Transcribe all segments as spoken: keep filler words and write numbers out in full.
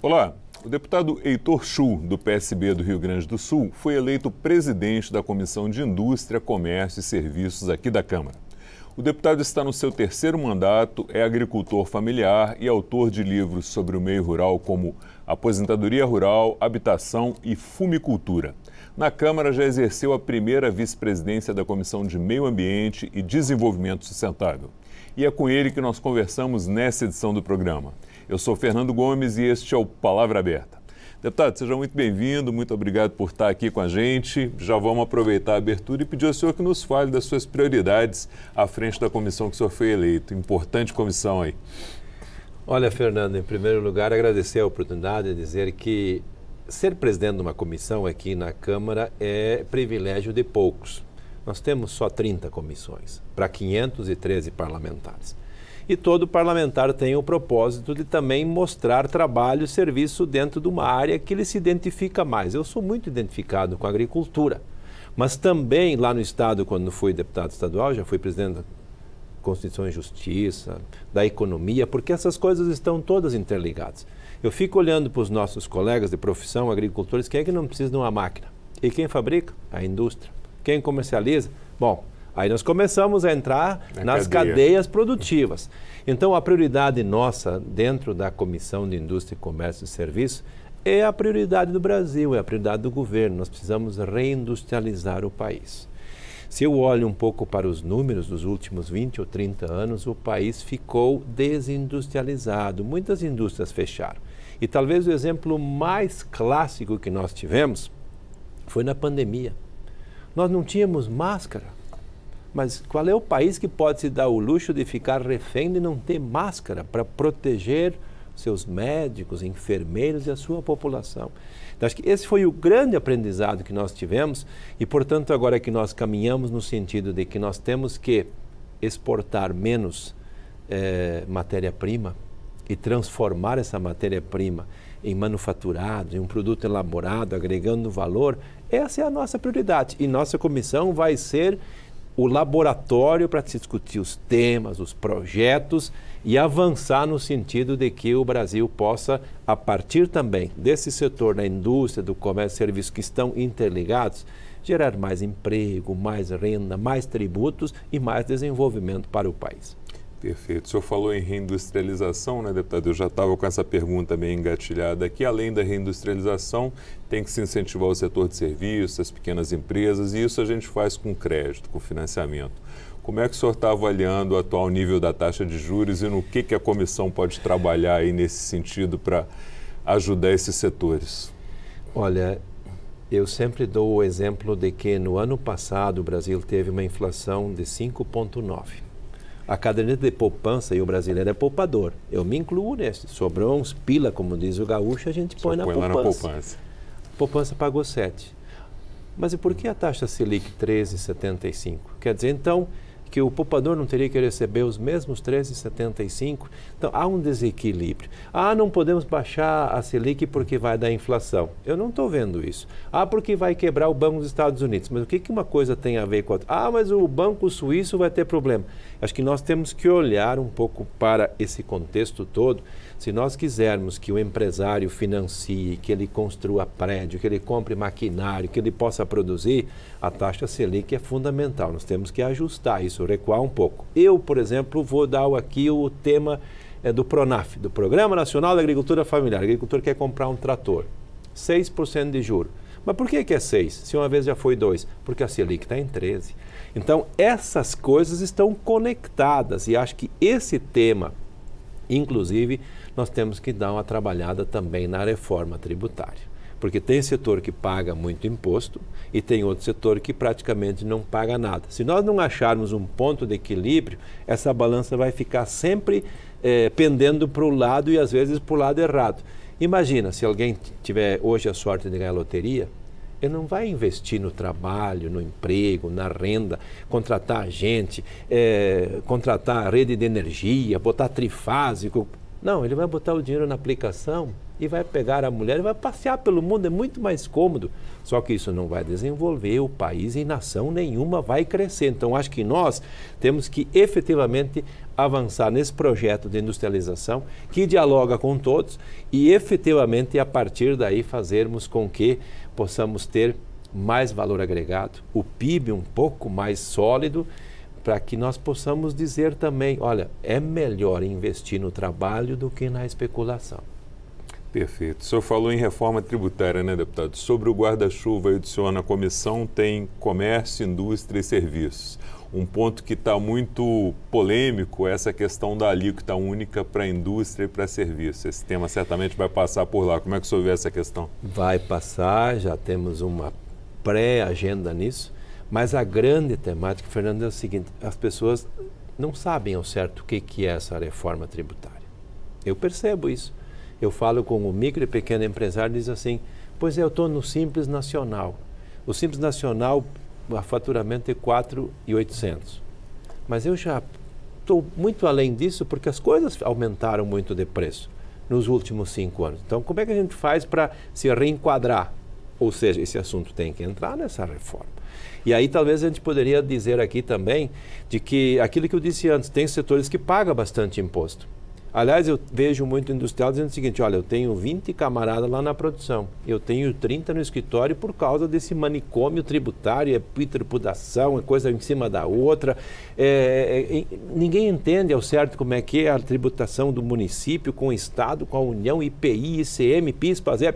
Olá, o deputado Heitor Chu, do P S B do Rio Grande do Sul, foi eleito presidente da Comissão de Indústria, Comércio e Serviços aqui da Câmara. O deputado está no seu terceiro mandato, é agricultor familiar e autor de livros sobre o meio rural como Aposentadoria Rural, Habitação e Fumicultura. Na Câmara já exerceu a primeira vice-presidência da Comissão de Meio Ambiente e Desenvolvimento Sustentável. E é com ele que nós conversamos nessa edição do programa. Eu sou Fernando Gomes e este é o Palavra Aberta. Deputado, seja muito bem-vindo, muito obrigado por estar aqui com a gente. Já vamos aproveitar a abertura e pedir ao senhor que nos fale das suas prioridades à frente da comissão que o senhor foi eleito. Importante comissão aí. Olha, Fernando, em primeiro lugar, agradecer a oportunidade de dizer que ser presidente de uma comissão aqui na Câmara é privilégio de poucos. Nós temos só trinta comissões para quinhentos e treze parlamentares. E todo parlamentar tem o propósito de também mostrar trabalho e serviço dentro de uma área que ele se identifica mais. Eu sou muito identificado com a agricultura, mas também lá no Estado, quando fui deputado estadual, já fui presidente da Constituição e Justiça, da Economia, porque essas coisas estão todas interligadas. Eu fico olhando para os nossos colegas de profissão, agricultores, quem é que não precisa de uma máquina? E quem fabrica? A indústria. Quem comercializa? Bom, aí nós começamos a entrar Na nas cadeia. cadeias produtivas. Então, a prioridade nossa dentro da Comissão de Indústria, Comércio e Serviços é a prioridade do Brasil, é a prioridade do governo. Nós precisamos reindustrializar o país. Se eu olho um pouco para os números dos últimos vinte ou trinta anos, o país ficou desindustrializado. Muitas indústrias fecharam. E talvez o exemplo mais clássico que nós tivemos foi na pandemia. Nós não tínhamos máscara. Mas qual é o país que pode se dar o luxo de ficar refém de não ter máscara para proteger seus médicos, enfermeiros e a sua população? Então, acho que esse foi o grande aprendizado que nós tivemos e, portanto, agora que nós caminhamos no sentido de que nós temos que exportar menos eh, matéria-prima e transformar essa matéria-prima em manufaturado, em um produto elaborado, agregando valor, essa é a nossa prioridade. E nossa comissão vai ser o laboratório para se discutir os temas, os projetos e avançar no sentido de que o Brasil possa, a partir também desse setor da indústria, do comércio e serviços que estão interligados, gerar mais emprego, mais renda, mais tributos e mais desenvolvimento para o país. Perfeito. O senhor falou em reindustrialização, né, deputado? Eu já estava com essa pergunta meio engatilhada aqui. Além da reindustrialização, tem que se incentivar o setor de serviços, as pequenas empresas, e isso a gente faz com crédito, com financiamento. Como é que o senhor está avaliando o atual nível da taxa de juros e no que, que a comissão pode trabalhar aí nesse sentido para ajudar esses setores? Olha, eu sempre dou o exemplo de que no ano passado o Brasil teve uma inflação de cinco vírgula nove. A caderneta de poupança, e o brasileiro é poupador, eu me incluo nesse. Sobrou uns pila, como diz o gaúcho, a gente põe, na, põe poupança. lá na poupança. A poupança pagou sete. Mas e por que a taxa Selic treze vírgula setenta e cinco? Quer dizer, então, que o poupador não teria que receber os mesmos treze vírgula setenta e cinco? Então, há um desequilíbrio. Ah, não podemos baixar a Selic porque vai dar inflação. Eu não estou vendo isso. Ah, porque vai quebrar o Banco dos Estados Unidos. Mas o que, que uma coisa tem a ver com a outra? Ah, mas o Banco Suíço vai ter problema. Acho que nós temos que olhar um pouco para esse contexto todo. Se nós quisermos que o empresário financie, que ele construa prédio, que ele compre maquinário, que ele possa produzir, a taxa Selic é fundamental. Nós temos que ajustar isso, recuar um pouco. Eu, por exemplo, vou dar aqui o tema é, do PRONAF, do Programa Nacional da Agricultura Familiar. O agricultor quer comprar um trator, seis por cento de juro. Mas por que que é seis? Se uma vez já foi dois? Porque a Selic está em treze. Então, essas coisas estão conectadas e acho que esse tema, inclusive, nós temos que dar uma trabalhada também na reforma tributária. Porque tem setor que paga muito imposto e tem outro setor que praticamente não paga nada. Se nós não acharmos um ponto de equilíbrio, essa balança vai ficar sempre eh, pendendo para o lado e às vezes para o lado errado. Imagina, se alguém tiver hoje a sorte de ganhar loteria, ele não vai investir no trabalho, no emprego, na renda, contratar gente, é, contratar rede de energia, botar trifásico. Não, ele vai botar o dinheiro na aplicação e vai pegar a mulher e vai passear pelo mundo, é muito mais cômodo. Só que isso não vai desenvolver o país e nação nenhuma vai crescer. Então, acho que nós temos que efetivamente avançar nesse projeto de industrialização que dialoga com todos e efetivamente a partir daí fazermos com que possamos ter mais valor agregado, o P I B um pouco mais sólido, para que nós possamos dizer também, olha, é melhor investir no trabalho do que na especulação. Perfeito. O senhor falou em reforma tributária, né, deputado? Sobre o guarda-chuva aí do senhor na comissão tem comércio, indústria e serviços. Um ponto que está muito polêmico é essa questão da alíquota única para a indústria e para serviços. Esse tema certamente vai passar por lá. Como é que o senhor vê essa questão? Vai passar, já temos uma pré-agenda nisso, mas a grande temática, Fernando, é o seguinte, as pessoas não sabem ao certo o que, que é essa reforma tributária. Eu percebo isso. Eu falo com o micro e pequeno empresário e diz assim, pois é, eu estou no Simples Nacional. O Simples Nacional, o faturamento é quatro mil e oitocentos. Mas eu já estou muito além disso porque as coisas aumentaram muito de preço nos últimos cinco anos. Então, como é que a gente faz para se reenquadrar? Ou seja, esse assunto tem que entrar nessa reforma. E aí talvez a gente poderia dizer aqui também de que aquilo que eu disse antes, tem setores que pagam bastante imposto. Aliás, eu vejo muito industrial dizendo o seguinte, olha, eu tenho vinte camaradas lá na produção, eu tenho trinta no escritório por causa desse manicômio tributário, é tributação, é coisa em cima da outra. É, é, é, ninguém entende ao certo como é que é a tributação do município com o Estado, com a União, I P I, I C M, PIS, PASEP.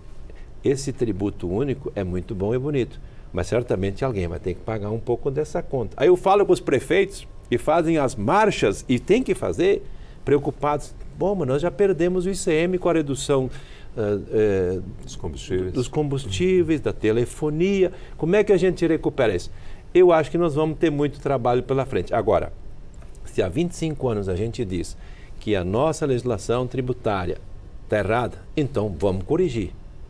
Esse tributo único é muito bom e bonito, mas certamente alguém vai ter que pagar um pouco dessa conta. Aí eu falo com os prefeitos que fazem as marchas e tem que fazer, preocupados, bom, mas nós já perdemos o I C M com a redução uh, uh, dos, combustíveis. dos combustíveis, da telefonia, como é que a gente recupera isso? Eu acho que nós vamos ter muito trabalho pela frente. Agora, se há vinte e cinco anos a gente diz que a nossa legislação tributária está errada, então vamos corrigir.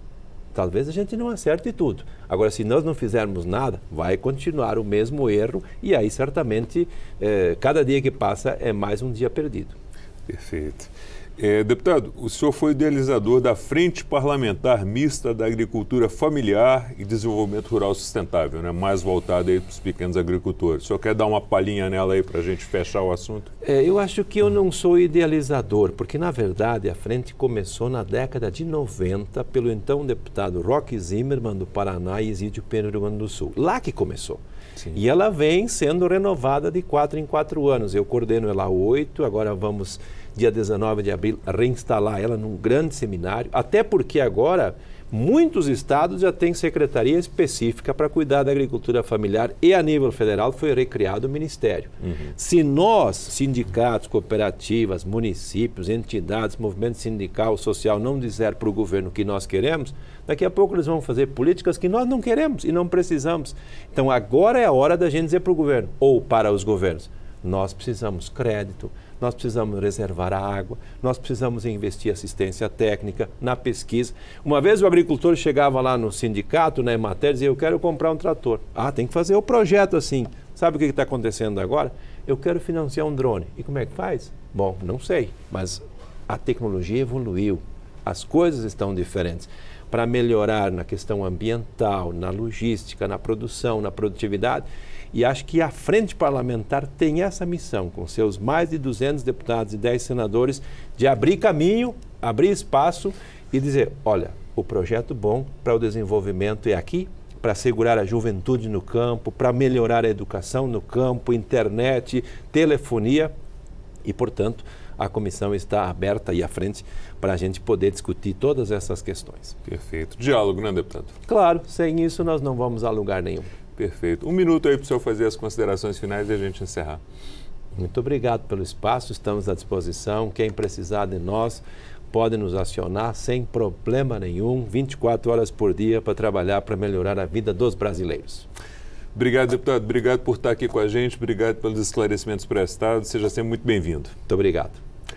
Talvez a gente não acerte tudo. Agora, se nós não fizermos nada, vai continuar o mesmo erro e aí certamente eh, cada dia que passa é mais um dia perdido. Perfeito. É, deputado, o senhor foi idealizador da Frente Parlamentar Mista da Agricultura Familiar e Desenvolvimento Rural Sustentável, né? Mais voltada aí para os pequenos agricultores. O senhor quer dar uma palhinha nela aí para a gente fechar o assunto? É, eu acho que eu não sou idealizador, porque na verdade a frente começou na década de noventa pelo então deputado Roque Zimmermann do Paraná e Isídio Pena do Rio Grande do Sul. Lá que começou. Sim. E ela vem sendo renovada de quatro em quatro anos. Eu coordeno ela há oito, agora vamos, dia dezenove de abril, reinstalar ela num grande seminário, até porque agora muitos estados já têm secretaria específica para cuidar da agricultura familiar e a nível federal foi recriado o Ministério. Uhum. Se nós, sindicatos, cooperativas, municípios, entidades, movimento sindical, social, não disser para o governo o que nós queremos, daqui a pouco eles vão fazer políticas que nós não queremos e não precisamos. Então agora é a hora da gente dizer para o governo, ou para os governos, nós precisamos crédito, nós precisamos reservar a água, nós precisamos investir em assistência técnica, na pesquisa. Uma vez o agricultor chegava lá no sindicato, na Emater, e dizia, eu quero comprar um trator. Ah, tem que fazer o projeto assim. Sabe o que está acontecendo agora? Eu quero financiar um drone. E como é que faz? Bom, não sei, mas a tecnologia evoluiu, as coisas estão diferentes. Para melhorar na questão ambiental, na logística, na produção, na produtividade. E acho que a Frente Parlamentar tem essa missão, com seus mais de duzentos deputados e dez senadores, de abrir caminho, abrir espaço e dizer, olha, o projeto bom para o desenvolvimento é aqui, para segurar a juventude no campo, para melhorar a educação no campo, internet, telefonia e, portanto, a comissão está aberta e à frente para a gente poder discutir todas essas questões. Perfeito. Diálogo, né, deputado? Claro, sem isso nós não vamos a lugar nenhum. Perfeito. Um minuto aí para o senhor fazer as considerações finais e a gente encerrar. Muito obrigado pelo espaço, estamos à disposição. Quem precisar de nós pode nos acionar sem problema nenhum, vinte e quatro horas por dia para trabalhar para melhorar a vida dos brasileiros. Obrigado, deputado. Obrigado por estar aqui com a gente. Obrigado pelos esclarecimentos prestados. Seja sempre muito bem-vindo. Muito obrigado.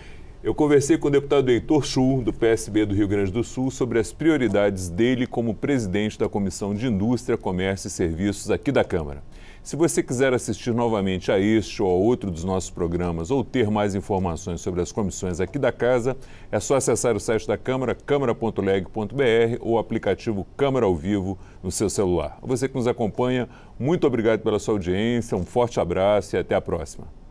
Eu conversei com o deputado Heitor Chu, do P S B do Rio Grande do Sul, sobre as prioridades dele como presidente da Comissão de Indústria, Comércio e Serviços aqui da Câmara. Se você quiser assistir novamente a este ou a outro dos nossos programas ou ter mais informações sobre as comissões aqui da casa, é só acessar o site da Câmara, câmara ponto leg ponto br ou o aplicativo Câmara ao Vivo no seu celular. Você que nos acompanha, muito obrigado pela sua audiência, um forte abraço e até a próxima.